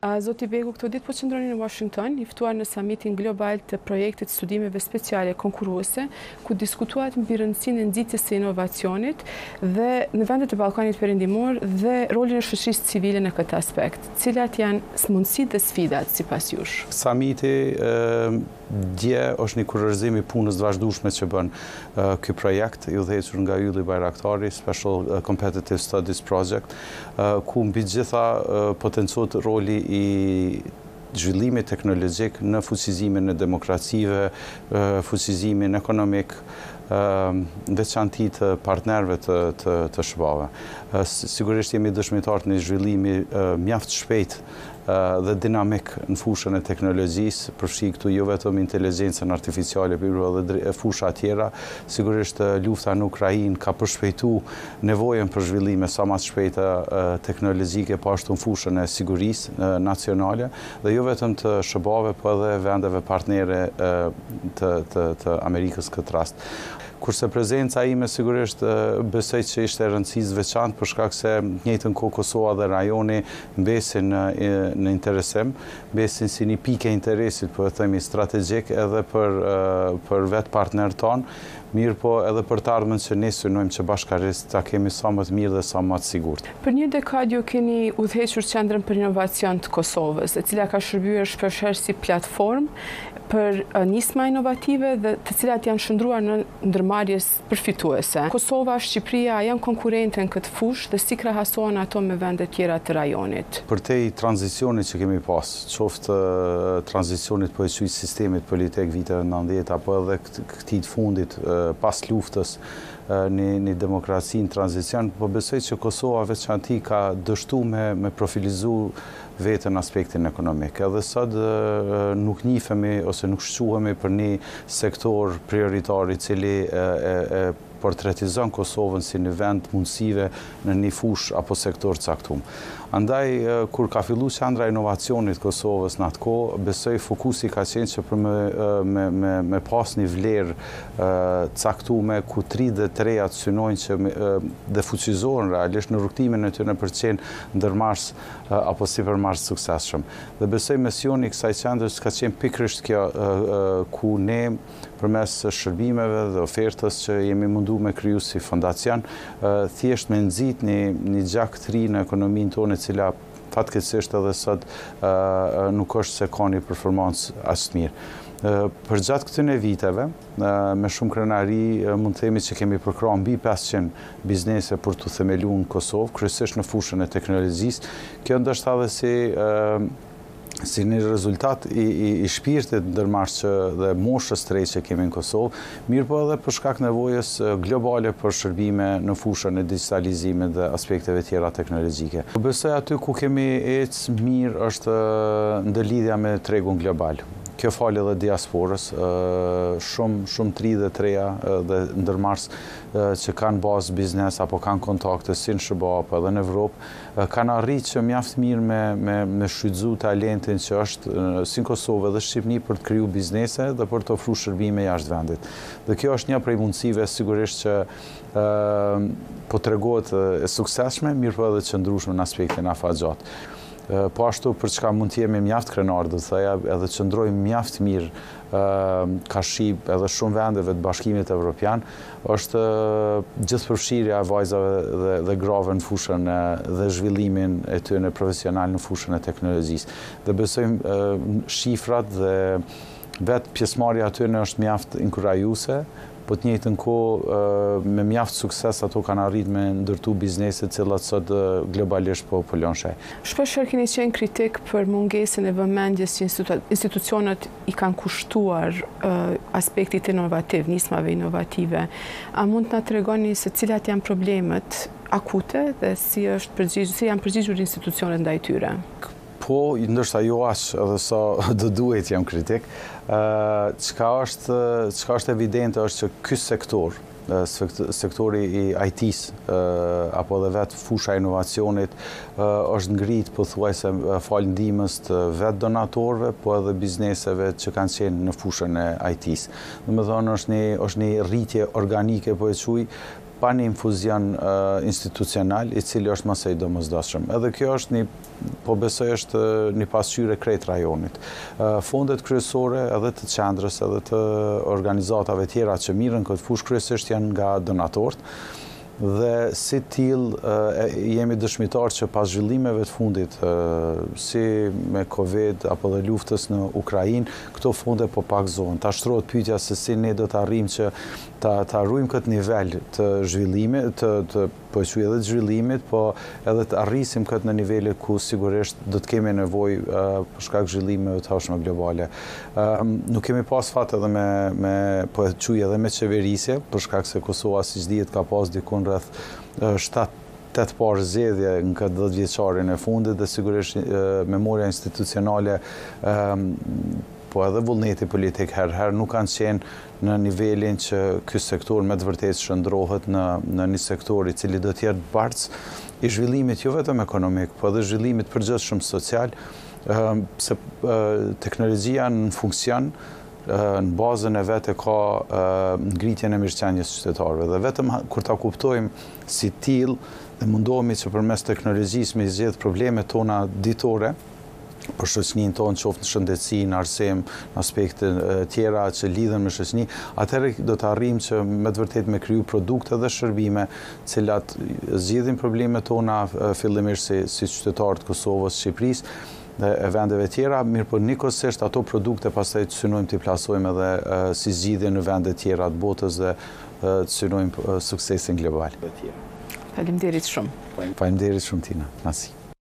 Zoti Begu, këto ditë po qëndroni në Washington, i ftuar në summitin global të projektit studimeve speciale konkurruese, ku diskutuat mbi rëndësinë e nxitjes së inovacionit dhe në vendet e Ballkanit Perëndimor dhe rolin e shoqërisë civile në këtë aspekt. Cilat janë mundësitë dhe sfidat sipas jush? Summiti dje është një kurorëzim i punës të vazhdueshme që bën ky projekt i udhëhequr nga Ylli Bajraktari, Special Competitive Studies Project, ku mbi gjitha potencohet roli i zhvillimit teknologjik në fuqizimin e demokracive, fuqizimin ekonomik, veçanti të partnerëve të SBA-ve. Sigurisht jemi dëshmitar të një zhvillimi mjaft shpejt dhe dinamik në fushën e teknologjisë, përfshi këtu jo vetëm inteligjencën artificiale, por edhe fusha tjera. Sigurisht lufta në Ukrainë ka përshpejtuar nevojën për zhvillime sa më të shpejta teknologjike, po ashtu në fushën e sigurisë nacionale dhe jo vetëm të SBA-ve, po edhe vendeve partnere të Amerikës këtë rast. Kurse prezenca ime sigurisht besoj që ishte rëndësisë veçantë për shkak se njëjtën kohë Kosova dhe rajoni mbesin në interesim, mbesin si një pikë interesit, po e themi strategjik edhe për vetë partnerët tonë, mirë po edhe për të ardhmen që ne synojmë që bashkërisht ta kemi sa më të mirë dhe sa më të sigurt. Për një dekadë ju keni udhëhequr Qendrën për Inovacion të Kosovës, e cila ka shërbyer shpeshherë si platformë për nisma inovative dhe të cilat janë shndruar në ndërmarrjes përfituese. Kosova, Shqipëria janë konkurrente në këtë fushë dhe si krahasohen ato me vende tjera të rajonit? Përtej tranzicionit që kemi pas, qoftë tranzicionit po e quaj sistemit politik viteve 90 apo edhe këtij të fundit pas luftës një demokraci në tranzicion, po besoj që Kosova veçanti ka dështuar me profilizu vetën aspektin ekonomik. Edhe sot nuk njihemi ose nuk shquhemi për një sektor prioritar i cili e portretizon Kosovën si një vend mundësive në një fushë apo sektor caktuar. Andaj, kur ka filluar Qendra e Inovacionit Kosovës në atë kohë, besoj fokusi ka qenë që për me pas një vlerë caktuar ku 33-at synojnë që dhe fuqizohen realisht në rrugtimin e tyre për të qenë ndërmars apo sipërmars suksesshëm. Dhe besoj misioni i kësaj qendrës ka qenë pikërisht kjo ku ne përmes shërbimeve dhe ofertës që jemi mundu me kriju si fondacion, thjesht me nxit një gjak të ri në ekonominë tonë, e cila fatkeqësisht edhe sot nuk është se ka një performancë as të mirë. Për gjatë këtyre viteve, me shumë krenari, mund të themi që kemi përkrahur mbi 500 biznese për të themeluar në Kosovë, kryesisht në fushën e teknologjisë. Kjo ndoshta edhe si një rezultat i shpirtit ndërmarrës dhe moshës së re që kemi në Kosovë, mirë po edhe për shkak nevojës globale për shërbime në fushën e digitalizimit dhe aspekteve tjera teknologjike. Besoj aty ku kemi ecë mirë është ndërlidhja me tregun global. Kjo falë edhe diasporës, shumë të ri dhe të reja dhe ndërmarrës që kanë bazë biznes apo kanë kontakte si në SBA apo edhe në Evropë, kanë arritur që mjaft mirë me shfrytzu talentin që është si në Kosovë dhe Shqipëni për të kriju biznese dhe për të ofruar shërbime jashtë vendit. Dhe kjo është një prej mundësive sigurisht që po tregohet e suksesshme, mirë po edhe qëndrueshme në aspektin afatgjatë. Po ashtu për çka mund të jemi mjaft krenar, do të thoya, edhe qëndrojmë mjaft mirë ka shqip edhe shumë vendeve të Bashkimit Evropian, është gjithëpërfshirja e vajzave dhe grave në fushën dhe zhvillimin e tyre profesional në fushën e teknologjisë. Dhe besojmë shifrat dhe vetë pjesëmarrja aty është mjaft inkurajuese, po të njëjtën kohë me mjaft sukses ato kanë arritur me ndërtu biznese të cilat sot globalisht po lën shej. Shpeshherë keni qenë kritik për mungesën e vëmendjes që institucionet i kanë kushtuar aspektit inovativ, nismave inovative. A mund të na tregoni se cilat janë problemet akute dhe si janë përgjigjur institucionet ndaj tyre? Po, ndoshta jo aq edhe sa do duhet jam kritik. Çka është evidente është që ky sektor, sektori i IT-s apo edhe vetë fusha e inovacionit është ngrit pothuajse fal ndihmës të vetë donatorëve, po edhe bizneseve që kanë qenë në fushën e IT-s. Domethënë është një rritje organike po e quaj, pa një infuzion institucional i cili është mësej domosdoshëm. Edhe kjo është po besoj është një pasqyrë krejt rajonit. Fondet kryesore edhe të qendrës edhe të organizatave tjera që mirën këtë fushë kryesisht janë nga donatorët, dhe si tillë jemi dëshmitar që pas zhvillimeve të fundit, si me Covid apo dhe luftës në Ukrainë, këto fonde po pakëzohen. Ta shtrohet pyetja se si ne do të arrijmë që ta arrijmë këtë nivel të zhvillimit, po e quaj edhe të zhvillimit, po edhe të arrisim këtë në nivele ku sigurisht do të kemi nevojë për shkak zhvillimeve të hashme globale. Nuk kemi pas fat edhe po e quaj edhe me qeverisje, për shkak se Kosova siç dihet ka pas dikun rreth 7-8 parë zgjedhje në këtë 10 vjeçarin e fundit dhe sigurisht memoria institucionale po edhe vullneti politik herë nuk kanë qenë në nivelin që ky sektor me të vërtetë shndrohet në një sektor i cili do të jetë barc i zhvillimit jo vetëm ekonomik, po edhe zhvillimit përgjithshëm social, se teknologjia në funksion në bazën e vetë ka ngritjen e mirëqenies së qytetarëve dhe vetëm kur ta kuptojmë si tillë dhe mundohemi që përmes teknologjisë me zgjedh problemet tona ditore për shoqërinë tonë, qoftë në shëndetësi, në arsim, në aspekte tjera që lidhen me shoqërinë, atëherë do të arrijmë që me të vërtetë me kriju produkte dhe shërbime, cilat zgjidhin problemet tona fillimisht si qytetarët të Kosovës, Shqipërisë dhe e vendeve tjera, mirë po njëkohësisht ato produkte pastaj të synojmë t'i plasojmë edhe si zgjidhje në vende tjera të botës dhe të synojmë suksesin global. Faleminderit shumë. Faleminderit shumë Tina. Nasi.